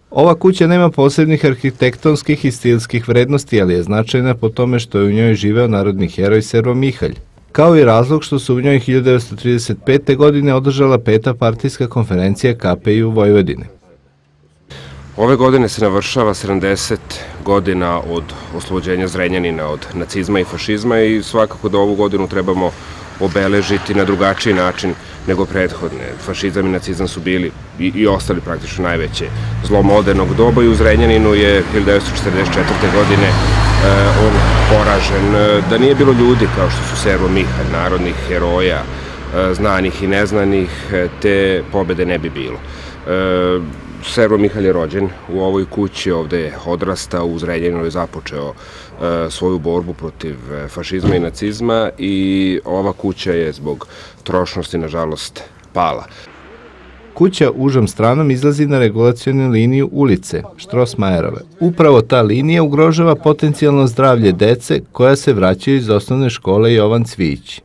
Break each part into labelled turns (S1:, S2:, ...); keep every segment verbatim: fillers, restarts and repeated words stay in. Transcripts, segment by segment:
S1: Ova kuća nema posebnih arhitektonskih i stilskih vrednosti, ali je značajna po tome što je u njoj živeo narodni heroj Servo Mihalj, kao i razlog što se u njoj hiljadu devetsto trideset pete. godine održala peta partijska konferencija K P I U Vojvodine.
S2: Ove godine se navršava sedamdeset godina od oslobođenja Zrenjanina od nacizma i fašizma i svakako da ovu godinu trebamo obeležiti na drugačiji način nego prethodne. Fašizam i nacizam su bili i, i ostali praktično najveće zlo modernog doba i u Zrenjaninu je hiljadu devetsto četrdeset četvrte. godine e, on poražen. Da nije bilo ljudi kao što su Servo Mihalj, narodnih heroja, e, znanih i neznanih, te pobede ne bi bilo. E, Servo Mihalj je rođen u ovoj kući, ovde je odrastao, u Zrenjaninu je započeo e, svoju borbu protiv fašizma i nacizma i ova kuća je zbog trošnosti, nažalost, pala.
S1: Kuća užom stranom izlazi na regulacionu liniju ulice Štrosmajerove. Upravo ta linija ugrožava potencijalno zdravlje dece koja se vraćaju iz osnovne škole Jovan Cvijić.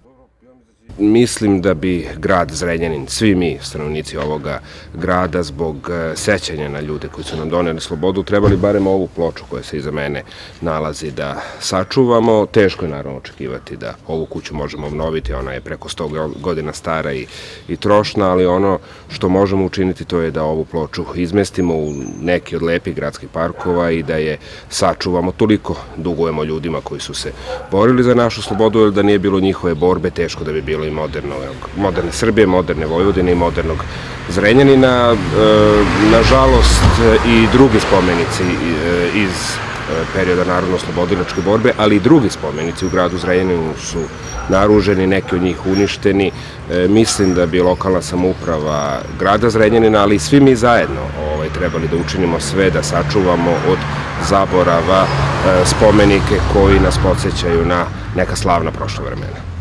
S2: Mislim da bi grad Zrenjanin, svi mi stanovnici ovoga grada, zbog sećanja na ljude koji su nam doneli slobodu, trebali barem ovu ploču koja se iza mene nalazi da sačuvamo. Teško je naravno očekivati da ovu kuću možemo obnoviti, ona je preko sto godina stara i, i trošna, ali ono što možemo učiniti to je da ovu ploču izmestimo u neki od lepih gradskih parkova i da je sačuvamo. Toliko dugujemo ljudima koji su se borili za našu slobodu, jer da nije bilo njihove borbe, teško da bi bilo i moderno, moderne Srbije, moderne Vojvodine i modernog Zrenjanina. Nažalost, i drugi spomenici iz perioda narodno-oslobodilačke borbe, ali i drugi spomenici u gradu Zrenjaninu su naruženi, neki od njih uništeni. Mislim da bi lokalna samouprava grada Zrenjanina, ali i svi mi zajedno ovaj, trebali da učinimo sve da sačuvamo od zaborava spomenike koji nas podsjećaju na neka slavna prošla vremena.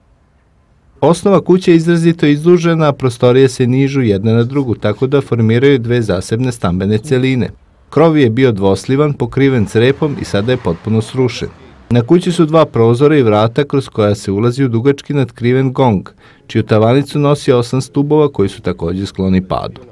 S1: Osnova kuće je izrazito izdužena, a prostorije se nižu jedna na drugu, tako da formiraju dve zasebne stambene celine. Krov je bio dvoslivan, pokriven crepom i sada je potpuno srušen. Na kući su dva prozora i vrata kroz koja se ulazi u dugački natkriven gong, čiju tavanicu nosi osam stubova koji su takođe skloni padu.